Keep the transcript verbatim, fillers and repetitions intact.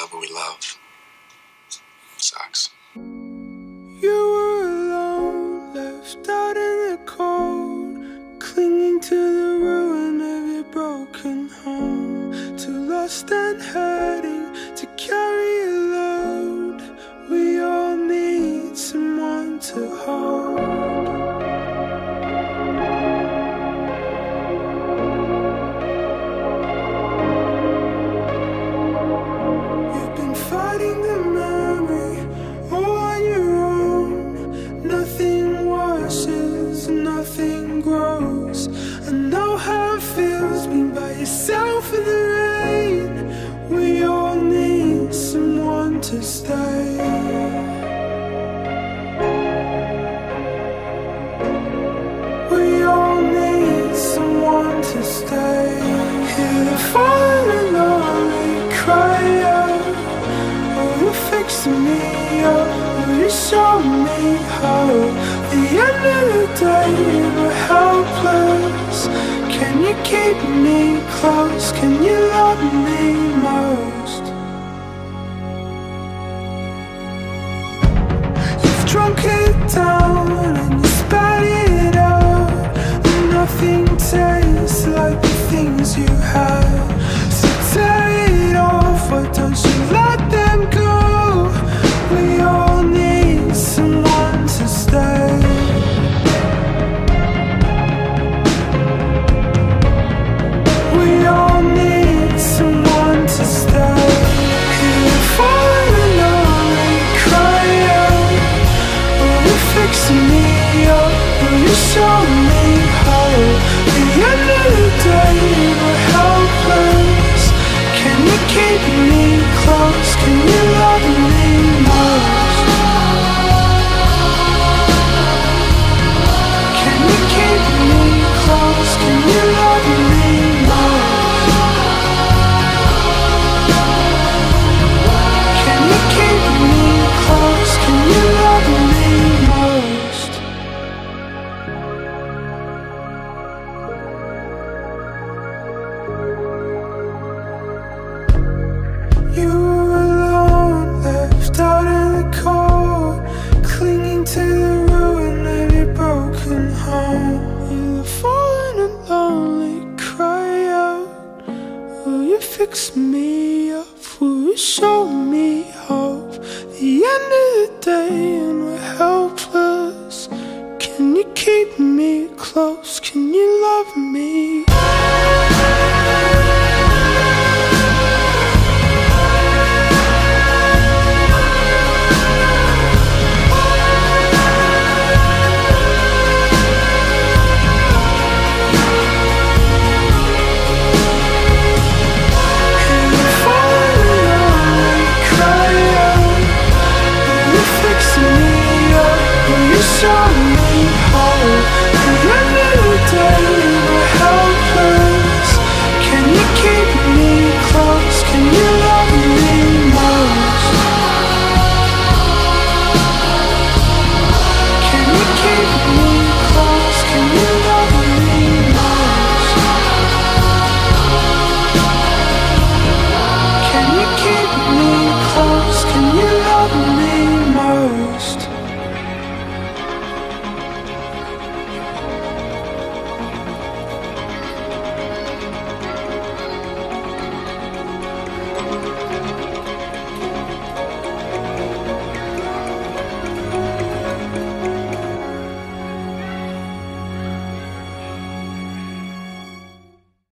someone we love. Sucks. You were alone, left out in the cold, clinging to the ruin of your broken home. Too lost and hurting to carry a load. We all need someone to hold. You've been fighting the memory all on your own. Nothing washes, nothing grows. I know how it feels being by yourself in the rain. We all need someone to stay. We all need someone to stay. Hear the falling and lonely cry out. Oh, you're fixing me up. Oh, you show me how. The end of the day, we're helpless. Can you keep me close? Can you love me most? You've drunk it down and you spat it out. Nothing tastes like the things you had. So tear it off, why don't you let them go? We all need someone to stay. We all need someone to stay. Hear the falling and lonely cry out. Oh, you're fixing me up. Oh, you show me how. The end of the day, we're helpless. Can you keep me close? Can you love me most? Can you keep me close? Can you love me most? Can you keep me close? Can you love me most? You were alone, left out in the cold, clinging to the ruin of your broken home. You're falling and lonely, cry out. Will you fix me up? Will you show me hope? The end of the day and we're helpless. Can you keep me close? Can you love me? So